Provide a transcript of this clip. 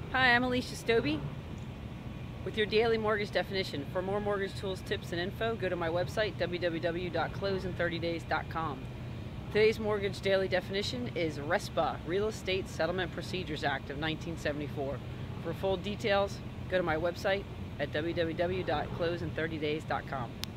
Hi, I'm Elysia Stobbe with your daily mortgage definition. For more mortgage tools, tips, and info, go to my website, www.closeinthirtydays.com. Today's mortgage daily definition is RESPA, Real Estate Settlement Procedures Act of 1974. For full details, go to my website at www.closeinthirtydays.com.